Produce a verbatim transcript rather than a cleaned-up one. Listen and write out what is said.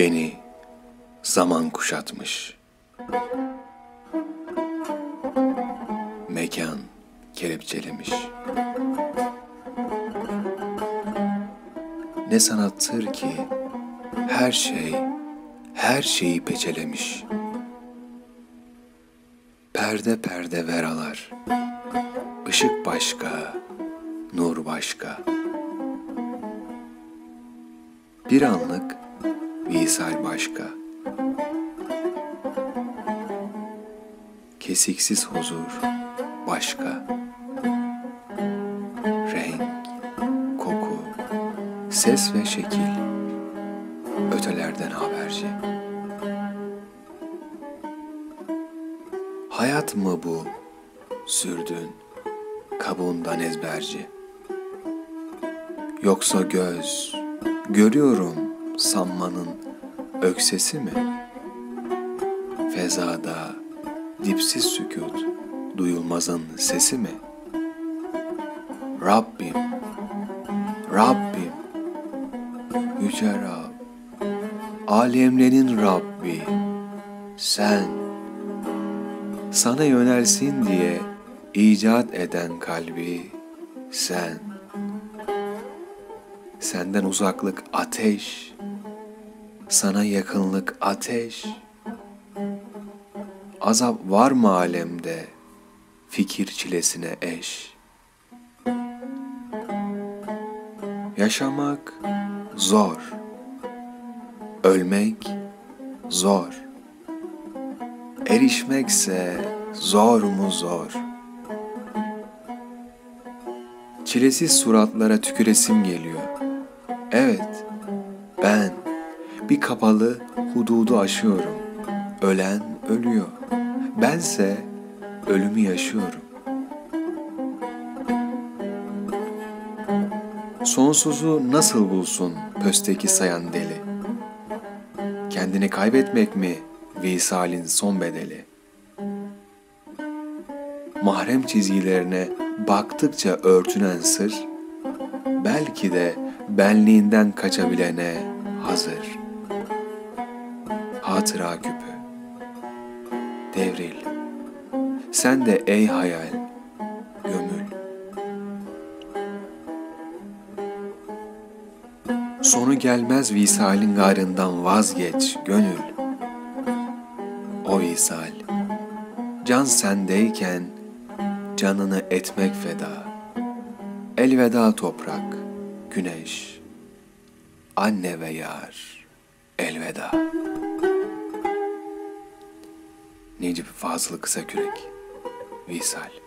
Beni zaman kuşatmış. Mekan kelepçelemiş. Ne sanattır ki her şey, her şeyi peçelemiş. Perde perde veralar, ışık başka, nur başka. Bir anlık visal başka. Kesiksiz huzur başka. Renk, koku, ses ve şekil ötelerden haberci. Hayat mı bu sürdüğün kabuğundan ezberci? Yoksa göz görüyorum sanmanın öksesi mi? Fezada dipsiz sükût duyulmazın sesi mi? Rabbim, Rabbim, Yüce Rab, alemlerin Rabbi, sen, sana yönelsin diye icat eden kalbi sen. Senden uzaklık ateş, sana yakınlık ateş. Azap var mı alemde fikir çilesine eş? Yaşamak zor, ölmek zor, erişmekse zor mu zor. Çilesiz suratlara tüküresim geliyor. Evet, ben bir kapalı hududu aşıyorum. Ölen ölüyor. Bense ölümü yaşıyorum. Sonsuzu nasıl bulsun pösteki sayan deli? Kendini kaybetmek mi visalin son bedeli? Mahrem çizgilerine baktıkça örtünen sır, belki de benliğinden kaçabilene hazır. Hatıra küpü, devril, sen de ey hayal, gömül. Sonu gelmez visalin garından vazgeç gönül. O visal, can sendeyken canını etmek feda. Elveda toprak, güneş, anne ve yar, elveda. Necip Fazıl Kısakürek, Visal.